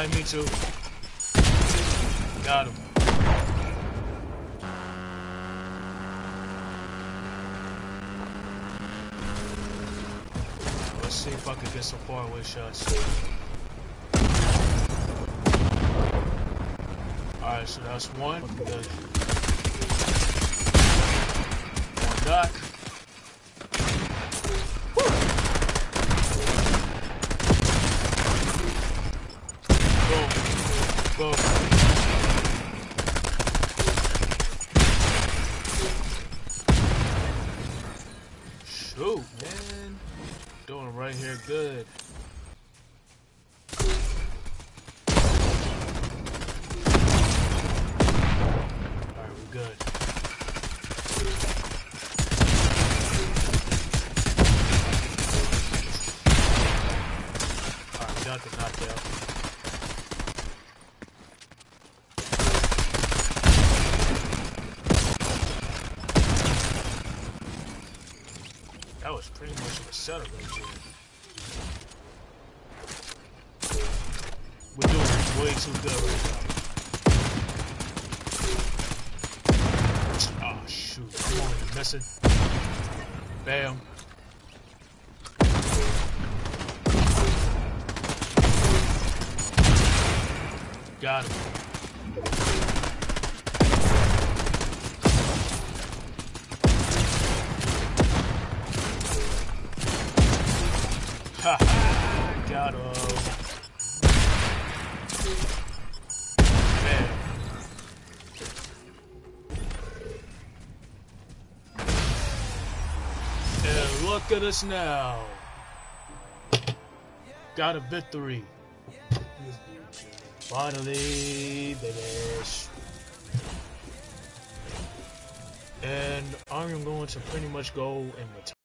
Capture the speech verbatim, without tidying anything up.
Yeah, me too. Got him. Let's see if I can get some faraway shots. Alright, so that's one. Good. One knock. Boom. Boom. Shoot, man. Doing it right here good. Alright, we're good. Alright, we got the knockout. That was pretty much of a setup right there. We're doing this way too good right now. Oh shoot, come on, you're missing. Bam. Got him. Ha ha! Got him. Man. And look at us now. Got a victory. Finally, baby. And I'm going to pretty much go and retire.